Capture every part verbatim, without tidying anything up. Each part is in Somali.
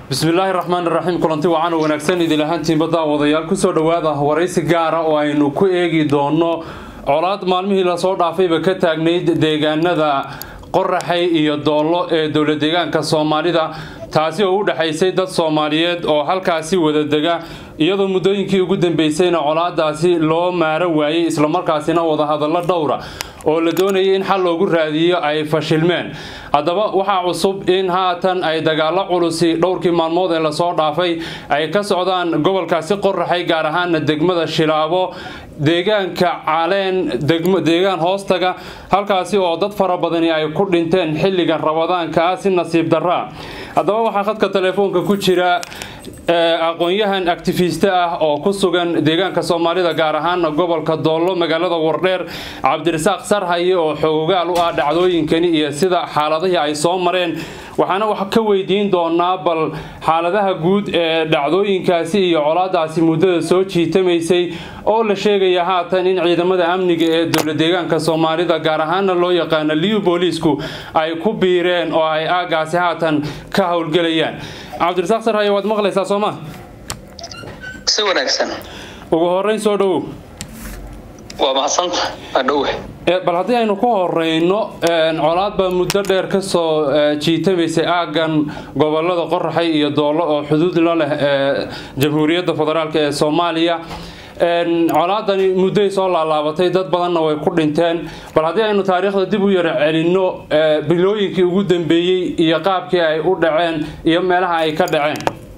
بسم الله الرحمن الرحيم كلنتي وعنا ونكسن إذا لهانتين بدأ وضيال كسر دواده ورئيس جارة وإنه كويجي دونه عرض مالمه لصور ضعفي بكتاجنيد ديجان ذا قرحي يدولة دولة ديجان كصومالي ذا taasi oo u dhaxaysay dad Soomaaliyeed oo halkaasi wada daga iyadoo muddooyinkii ugu dambeysayna colaadaasi loo maara waayay isla markaasina wada hadallo dhowra oo la doonayay in xal loogu raadiyo ay fashilmeen haddaba waxa cusub in haatan ay dagaalo culusi dhowrkii maalmood ee la soo dhaafay ay ka socdaan gobolkaasi qorraxay gaar ahaan degmada Shilaabo deegaanka caleen deegaan hoostaga halkaasi oo dad fara badan ay ku dhinteen xilliga Ramadaanka si nasiib darra haddaba waxaa khadka telefoonka ku jira aqoon-yahan activist ah oo ku sugan deegaanka Soomaalida gaar ahaan gobolka Doolo magaalada Wardheer Cabdirasaaq Sarhaye oo xoogaal u ah dhacdooyinkani iyo sida xaaladaha ay soo mareen waxaana wax ka weydiin doonaa bal xaaladaha guud ee dhacdooyinkaasi iyo colaadaasi muddada soo jiitamaysay oo la sheegay haatan in ciidamada amniga ee dowladda deegaanka Soomaalida gaar ahaan loo yaqaan Liyuu boolisku ay ku biireen oo ay aagaasi haatan ka howlgalayaan Cabdirasaaq Sarhaye waad maqlaysaa Sooma si wanaagsan ugu horeyn soo dhaw waa mahadsantahay adhow ee bal hadii aynu ku horeyno een colaad ba muddo dheer ka soo jiitamaysay aagan gobolada Qorraxay iyo Doolo oo xuduud la leh ee Jamhuuriyadda Federaalka ee Soomaaliya een colaadani muddo soo laalaabatay dad badanna way ku dhinteen bal hadii aynu taariikhda dib u yar celino bilooyinkii ugu dambeeyay iyo qaabkii ay u dhaceen iyo meelaha ay ka dhaceen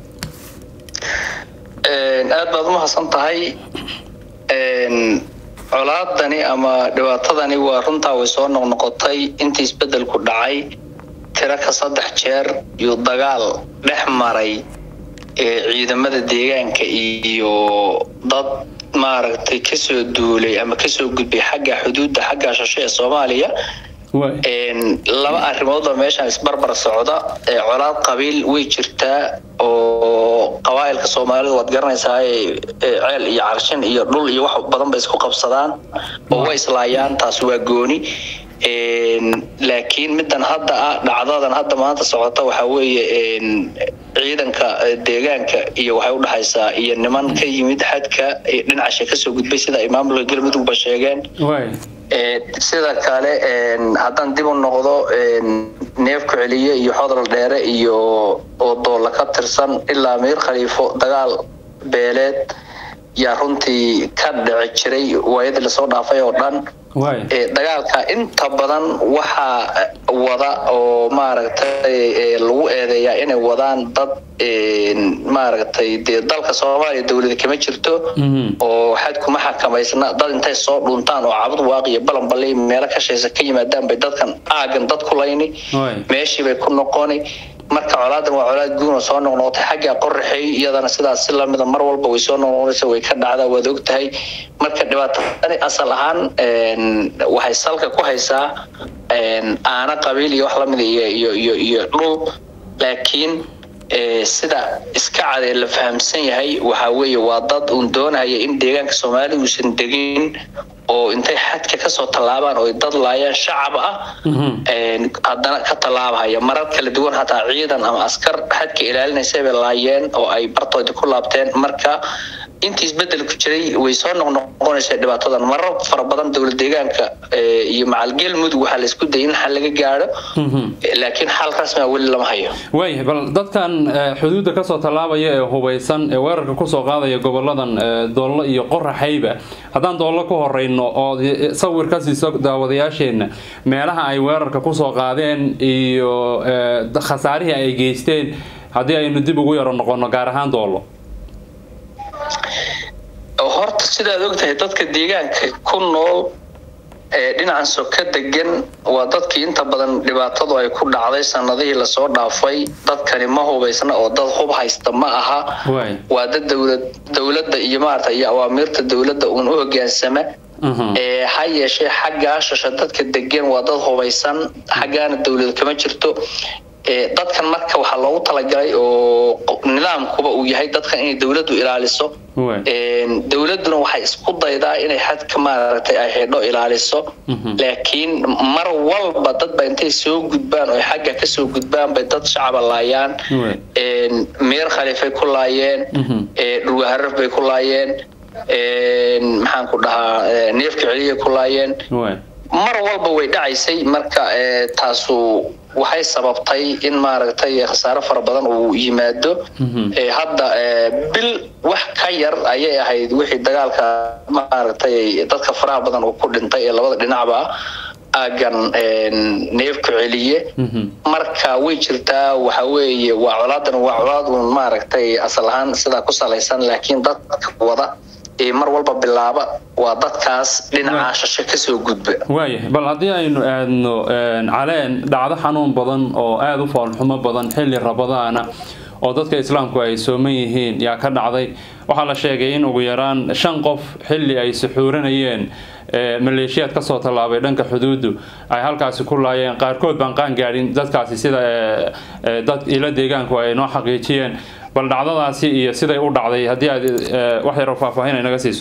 een aad baad u mahadsantahay een colaadani ama dhibaatadani waa runtaa way soo noqnoqotay intii isbedel ku dhacay tira ka saddex jeer iyo dagaal dhex maray ee ciidamada deegaanka iyo dad maaragtay ka soo duulay ama ka soo gudbay xagga xuduudda xagga shashay ee Soomaaliya een laba arrimood oo meesha isbarbar socda ee colaad qabiil way jirtaa oo qabaa'ilka Soomaalida wad garanaysaa ee ceel iyo carshin iyo dhul iyo wax badan bay isku qabsadaan oo way islaayaan taas waa gooni een laakiin midan hadda dhacdadan hadda maanta socota waxa weeye een ciidanka deegaanka iyo waxay u dhaxaysaa iyo niman ka yimid xadka dhinaca ka soo gudbay sida imaamka Galmudug ba sheegeen way ee sida kale een hadan dib u noqdo een neef ku celiye iyo xodol dheere iyo oo Doolo ka tirsan ilaa Meer Khaliifo dagaal beeleed yaa runtii ka dhici jiray waayada la soo dhaafay oo dhan way ee dagaalka inta badan waxa wada oo maaragtay lagu eedeeyaa inay wadaan dad een maaragtay dalka Soomaaliya dawladda kama jirto oo xad kuma xakameysna dad intay soo dhuntaan oo cabad waaqiyo balan balay meel ka shaysa ka yimaadaan bay dadkan aagan dad ku leeyni meeshii bay ku noqonay marka colaadan waa colaad guun soo noqnoqotay xagga Qorraxay iyadana sidaas si lamida mar walba way soo noqonaysaa way ka dhacdaa wada ogtahay marka dhibaatadani asal ahaan een waxay salka ku haysaa een aana qabiil iyo wax lamid iyo iyo iyo dhul laakiin ee sida iska cad ee la fahamsan yahay waxa weeye waa dad uu doonaya in deegaanka Soomaaliya uusan degin oo intay xadka ka soo talaabaan oo dad laayaan shacab ah een haddana ka talaabaya marar kala duwan hataa ciidan ama askar xadka ilaalinaysa bay laayeen oo ay bartooda ku laabteen marka intii isbedel ku jiray way soo noqnoqonaysaa dhibaatadan marar fara badan dawladda deegaanka iyo macal Galmudug waxa la isku dayay in xal laga gaaro laakiin xal rasmi ah wali lama hayo way bal dadkan xuduudda ka soo talaabaya ee hubeysan ee weerarka ku soo qaadaya goboladan Doolo iyo Qorraxayba hadaan Doolo ku horeyno oo sawirkaasi soo daawadayaasheena meelaha ay weerarka ku soo qaadeen iyo khasaarihi ay geysteen hadii aynu dib ugu yaro noqono gaar ahaan Doolo horta sida aad ogtahay dadka deegaanka ku nool ee dhinacan soo ka degan waa dadkii inta badan dhibaatadu ay ku dhacday sanadihii la soo dhaafay dadkani ma hubeysna oo dad hub haysta ma aha waa dad dawlad dawladda iyo maarta iyo awaamirta dawladda uu u hoggaansama ee hayeeshe xagga shasha dadka degan waa dad hubeysan xaggaana dawladda kama jirto dadkan marka waxa loogu talagalay oo nidaamkuba uu yahay dadkan inay dawladdu ilaaliso dawladuna waxay isku daydaa inay xadka maaragtay ay xidho ilaaliso laakiin mar walba dad ba intay soo gudbaan oo xagga ka soo gudbaan bay dad shacab laayaan meer khaliifay ku laayeen dhulwaharaf bay ku laayeen maxaan ku dhahaa neefka celiye ku laayeen mar walba way dhacaysay marka taasu waxay sababtay in maaragtay khasaaro fara badan uu yimaado hadda bil wax ka yar ayay ahayd wixii dagaalka maaragtay dadka faraha badan uu ku dhintay ee labada dhinacba aagan neefka celiye marka way jirtaa waxa weeye waa colaadan waa colaad maaragtay asal ahaan sida ku salaysan laakiin dadka wada mar walba bilaaba waa dadkaas dhinaca shasho ka soo gudba waaye bal hadii aynu aadno caleen dhacdo xanuun badan oo aad u foolxumo badan xilli rabadaana oo dadka islaamku ay sooman yihiin yaa ka dhacday waxa la sheegay in ugu yaraan shan qof xilli ay suxuuranayeen maleeshiyaad ka soo talaabay dhanka xuduudu ay halkaasi ku laayeen qaarkood baan qaan gaadhin dadkaasi sida dad ila deegaanku ay noo xaqiijiyeen bal dhacdadaasi iyo siday u dhacday hadii aad wax yar oo faahfaahin inaga siiso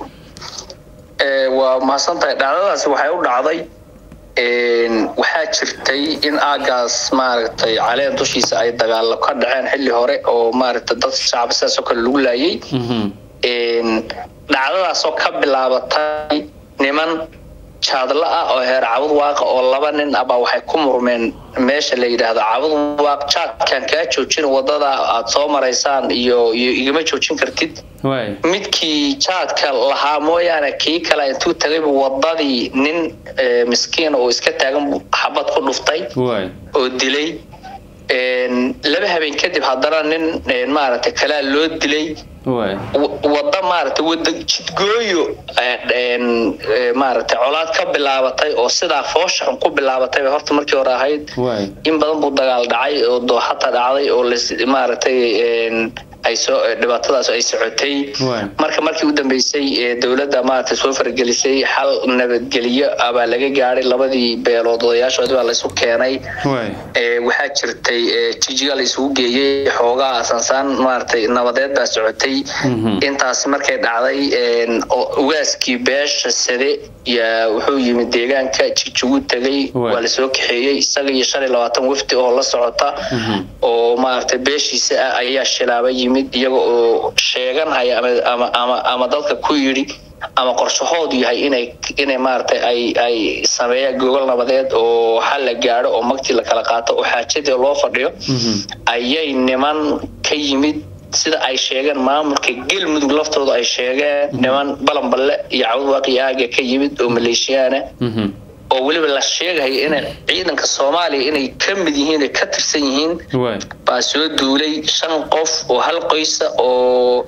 ee waa mahadsantahay dhacdadaasi waxay u dhacday een waxa jirtay in aagaas maaragtay caleen dushiisa ay dagaal ka dhaceen xilli hore oo maaragtay dad shacab saasoo kale lagu laayay een dhacdadaas oo ka bilaabatay niman jaadla ah oo heer cabud waaqa oo laba nin aba waxay ku murmeen meesha la yiraahdo cabud waaq jaadkan ka joojin wadada aad soo maraysaan iyo igama joojin kartid way midkii jaadka lahaa mooyaane kii kale intuu tagay wadadii nin miskiin oo iska taagan xabad ku dhuftay way oo dilay een laba habeen kadib hadana nin maaragtay kala loo dilay way wada maaragtay wada jidgooyo een maaragtay colaad ka bilaabatay oo sida fooshan ku bilaabatay horta markii hore ahayd in badan buu dagaal dhacay oo dooxata dhacday oo maaragtay een ay soo dhibaatadaas ay socotay marka markii u dambeysay dawladda maaragtay soo fargelisay xal nabadgeliyo aba laga gaaray labadii beelood odayaashood baa la isku keenay ee waxa jirtay jijiga la isugu geeyay xoogaa asaasaan maaragtay nabadeed baa socotay intaas markay dhacday een ugaaskii beesha sade ya wuxuu yimid deegaanka jijigu tagay waa la soo kaxeeyay isaga iyo shan iyo labaatan wafdi oo la socota oo maaragtay beeshiisa ayaa shilaabay mid iyaga oo sheeganaya ama ama ama dadka ku yiri ama qorshahoodu yahay inay inay maartay ay ay sameeyaan gogol nabadeed oo xal la gaaro oo magti la kala qaato oo xaajada loo fadhiyo ayay niman ka yimid sida ay sheegan maamulka Galmudug laftooda ay sheegeen niman balanballe iyo cawd waaqiyaaga ka yimid oo maleeshiyaana oo waliba la sheegay in ciidanka Soomaaliya inay ka mid yihiin ka tirsan yihiin baa soo duulay shan qof oo hal qoys oo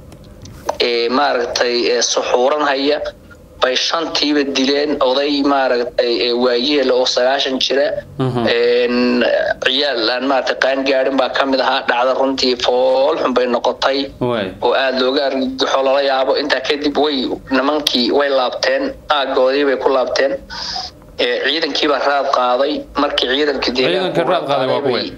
ee maaragtay suxuuran haya bay shantiiba dileen oday maaragtay waayeel oo sagaashan jira een ciyaal aan maaragtay qaan gaarin baa kamid ahaa dhacda runtii fool xun bay noqotay oo aad looga argagaxo la yaabo inta kadib way nimankii way laabteen aagoodii bay ku laabteen ee ciidankii baa raad qaaday markii ciidanka deegaanka raad qaaday waa kuway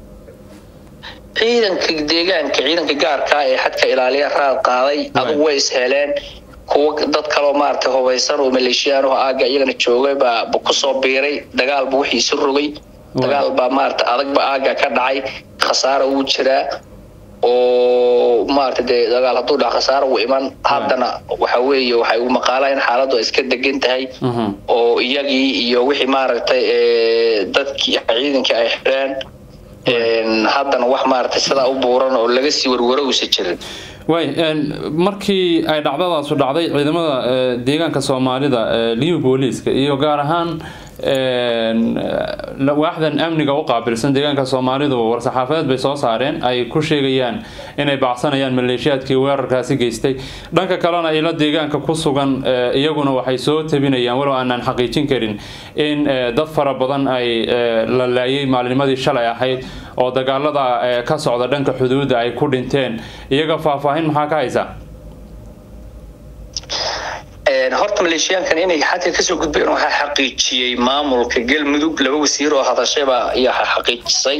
ciidanka deegaanka ciidanka gaarka ee xadka ilaaliya raad qaaday adu way isheeleen kuwa dad kale oo maartay hubeysan oo maleeshiyaan oo aaga iyagana joogay baa ku soo biiray dagaal buu wixii soo rogay dagaal baa maartay adag ba aaga ka dhacay khasaaro uu jira oo maartay dagaal haduu dhac khasaaro uu iman haddana waxa weeye waxay u maqaalaan xaaladdu iska degan tahay oo iyagii iyo wixii maartay dadkii ciidanka ay xireen een haddana wax maartay sida u buuran oo laga sii warwarowsa jirin way een markii ay dhacdadaas u dhacday ciidamada deegaanka Soomaalida Liyuu booliiska iyo gaar ahaan een waaxdan amniga u qaabilsan deegaanka Soomaalida war saxaafadeed bay soo saareen ay ku sheegayaan inay baacsanayaan maleeshiyaadkii weerarkaasi geystay dhanka kalena ila deegaanka ku sugan iyaguna waxay soo tabinayaan walow aanan xaqiijin karin in dad fara badan ay la laayay maalinimadii shalay ahayd oo dagaalada ka socda dhanka xuduudda ay ku dhinteen iyaga faahfaahin maxaa ka haysa horta maleeshiyaankan inay xadka kasoo gudbeen waxa xaqiijiyay maamulka Galmudug laba wasiir oo hadashaba iyo xaqiijisay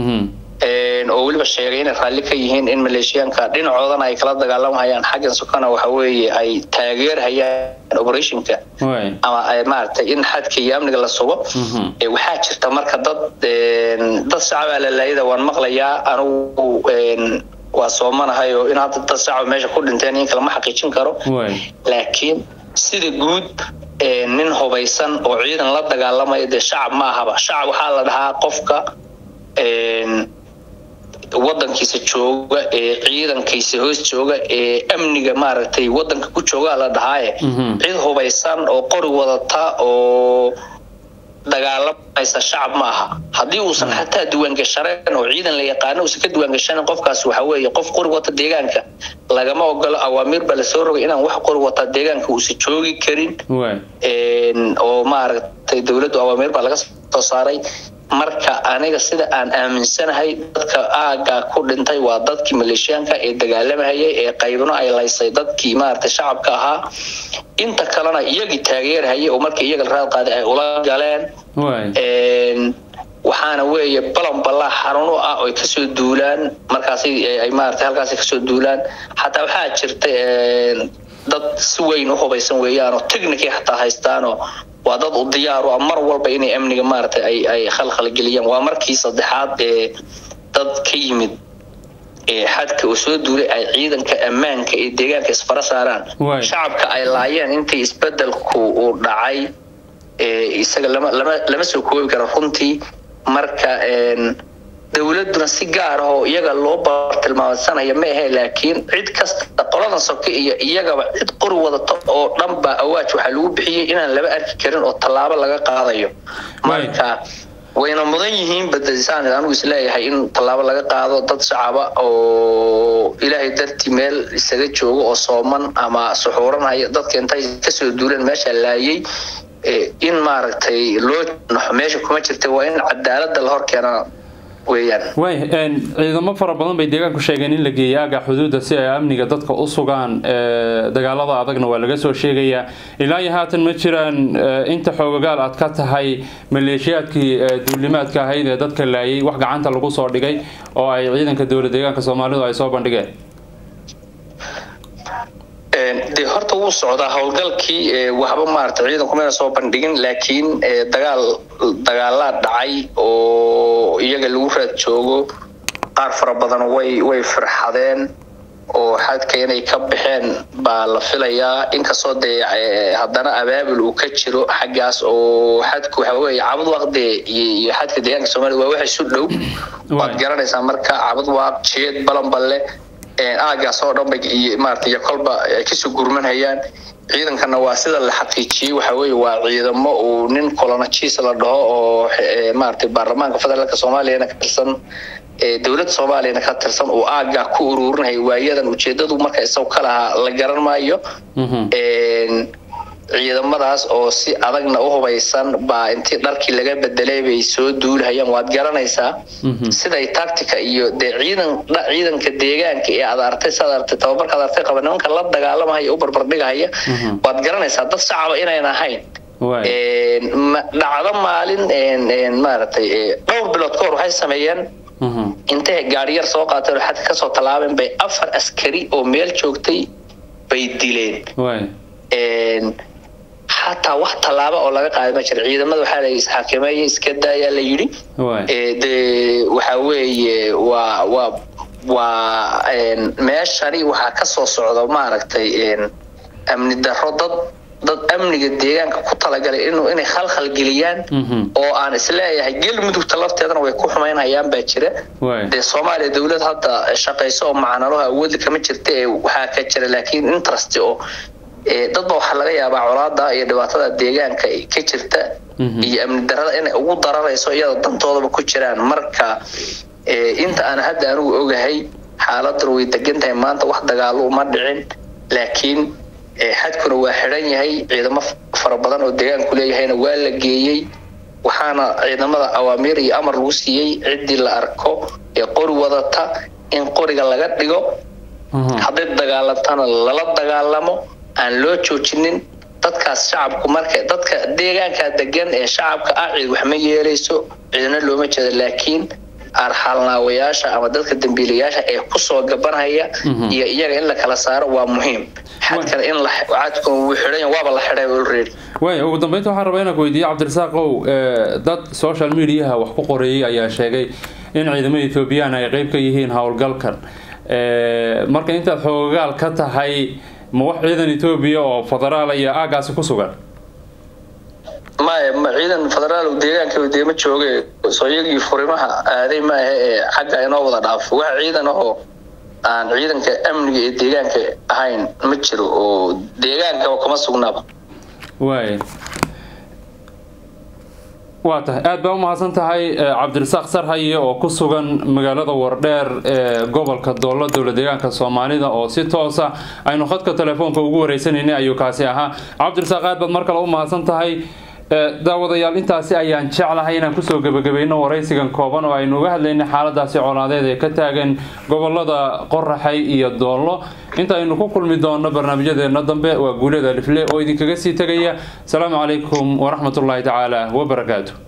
een oo waliba sheegay in raalli ka yihiin in maleeshiyaanka dhinacoodan ay kala dagaalamayaan xaggan sukana waxa weeye ay taageerayaan operationka ama ay maartay in xadka iyo amniga la sugo ee waxa jirta marka dad dad shacab la laayada waan maqlayaa anigu een waa soomanahay oo in hadda dad shacab meesha ku dhinteen in kala ma xaqiijin karo laakiin sida guud ee nin hubaysan oo ciidan la dagaalamay de shacab ma aha shacab waxa la dhahaa qofka een wadankiisa jooga ee ciidankiisa hoos jooga ee amniga maaragtay wadanka ku jooga la dhahay cid hubaysan oo qori wadata oo dagaalamaysa shacab ma aha hadii uu san xataa diiwaan gashareen oo ciidan la yaqaan oo ka diiwaan gashan qofkaas waxa weeye qof qori wata deegaanka lagama ogolo awaamir bal soo rogay inaan wax qori wata deegaanka uu si joogi karin een oo maaragtay dawladdu awaamir bal laga soo saaray marka aniga sida aan aaminsanahay dadka aaga ku dhintay waa dadkii maleeshiyaanka ee dagaalamayay ee qaybno ay laysay dadkii maartay shacabka ahaa inta kalena iyagii taageerayay oo markii iyaga raad qaaday ay ula galeen een waxaana weeye balan balla xarun ah oo ka soo duulaan markaas ay maartay halkaas ka soo duulaan hatta waxa jirta dad si weyn u hubaysan weeyaan oo technique xataa haystaan oo waa dad u diyaar ah mar walba inay amniga maartay ay ay khalkhal galiyaan waa markii saddexaad ee dad ka yimid ee xadka oo soo duulay ay ciidanka ammaanka ee deegaanka isfara saaraan shacabka ay laayeen intii isbedelku uu dhacay ee isaga lama lama lama soo koobi karo runtii marka een dawladuna si gaar ah oo iyaga loo bartilmaameedsanaya ma aha laakiin cid kasta qoladan sokay iyo iyaga cid qori wadato oo dhanba awaaj waxa lagu bixiyay inaan laba arki karin oo talaabo laga qaadayo marka wayna mudan yihiin badasaan anigu isleeyahay in talaabo laga qaado dad shacab ah oo ilaahay dartii meel isaga joogo oo sooman ama suxuuranaya dadka intay ka soo duuleen meesha laayay in maaragtay loo meesha kuma jirtay waa in cadaalad la hor keenaa weeyaan way een ciidamo fara badan bay deegaanku sheegeen in la geeyo aaga xuduudda si ay amniga dadka u sugaan ee dagaalada adagna waa laga soo sheegaya ilaa iyo haatan ma jiraan inta xoogagal aad ka tahay maleeshiyaadkii duulimaadka ahayd ee dadka laayay wax gacanta lagu soo dhigay oo ay ciidanka dawladda deegaanka Soomaalidu ay soo bandhigeen de horta uu socda hawlgalkii waxba maartay ciidanku ma soo bandhigin laakiin dagaal dagaala dhacay oo iyaga lagu raad joogo qaar fara badan way way farxadeen oo xadka inay ka baxeen baa la filayaa in ka soo day hadana abaabul uu ka jiro xagaas oo xadku waxa weeye cabad waqti iyo xadka deegaanka Soomaaliya waa wax isu dhow waad garanaysaa marka cabad waqti jeed balan balle ee aaga soo dhanbay iyo maartay kolba ka soo gurmanayaan ciidankana waa sida la xaqiijiyay waxa weeye waa ciidamo oo nin colonel la dhaho oo maartay baarlamaanka federaalka Soomaaliya ka tirsan ee dawladda Soomaaliya ka tirsan oo aaga ku ururinay waayadan ujeedadu marka isaw kala la garan maayo ee ciidamadaas oo si adagna u hubaysan baa intii dharkii laga bedelay bay soo duulhayaan waad garanaysaa sida ay tactica iyo de ciidan ciidanka deegaanka ee aad artay sadartay tababarka aad artay qabananka la dagaalamayo u barbar dhigaya waad garanaysaa dad shacab inayna ahayn ee dhacdo maalin ee maartay dhowr bilood ka hor waxay sameeyeen intee gaariyar soo qaatay xad ka soo talaabeen bay afar askari oo meel joogtay bay dileen ee حتى واحد طلابة أو لقى قاعد ماشي العيد ما ذو حاله حاكمية يسكت يلا يجري ده وحوي و و و ماشي شري وحكسر صعود ما ركتي أمن الدرادة ضد أمن الديان كقطة لقى إنه إنه خل خل جليان أو أنا سلاح جيل مدو طلبت هذا ويكون حماين هيام بكرة ده الصومالي دولة هذا الشقة يسوي معنا روها أول كم تشرتي وحكتر لكن انترستيو dad baa waxa laga yaabaa colaada iyo dhibaatada deegaanka ka jirta iyo amni darada in ugu dararayso iyada dantooda ku jiraan marka inta aan hadda anigu ogahay xaaladdu way degantahay maanta wax dagaal uma dhicin laakiin xadkuna waa xiran yahay ciidamo fara badan oo deegaanku leeyahayna waa la geeyay waxaana ciidamada awaamiir iyo amar lagu siiyay cidii la arko ee qori wadata in qoriga laga dhigo haddii dagaalatana lala dagaalamo aan loo joojinin dadkaas shacabku markay dadka deegaanka degan ee shacabka ah cid wax ma yeelayso cidna looma jeedo laakiin arxalnaawayaasha ama dadka dambiilayaasha ee ku soo gabanaya iyo iyaga in la kala saaro waa muhiim xad kale in la cadku uu xidhan waaba la xidhay already way ugu dambeyntii waxaan rabaa inaan weydiiyo Cabdirasaaqow dad social media wax ku qoreeyay ayaa sheegay in ciidamada Ethiopian ay qayb ka yihiin hawlgalkan ee marka inta xoogaal ka tahay ma wax ciidan Ethiopia oo federaal iyo aagaas ku sugan ما عيدان فدرال وديرانك وديما جوغي soo yagii furimaha aaday ma ee xagga inoo wada dhaaf wax ciidan oo aan ciidanka amniga ee deegaanka ahayn ma jiro oo deegaanka kuma sugnaaba way waata aad baa u mahadsan tahay Cabdirasaaq Sarhaye oo ku sugan magaalada Wardheer ee gobolka Dowlad dowlad deegaanka Soomaalida oo si toos ah aynu khadka telefoonka ugu wareysanayna ayuu kaasi ahaa Cabdirasaaq aad baad markale u mahadsan tahay daawadayaal intaasi ayaan jeclahay inaan ku soo gabagabayno wareysigan kooban oo aynu uga hadlaynay xaaladaasi colaadeed ee ka taagan gobolada Qoraxay iyo Doolo inta aynu ku kulmi doono barnaamijyadeena dambe waa guulada Lifle oo idinkaga sii tagaya salaamu calaykum wa rahmatullahi ta'ala wa barakaatuh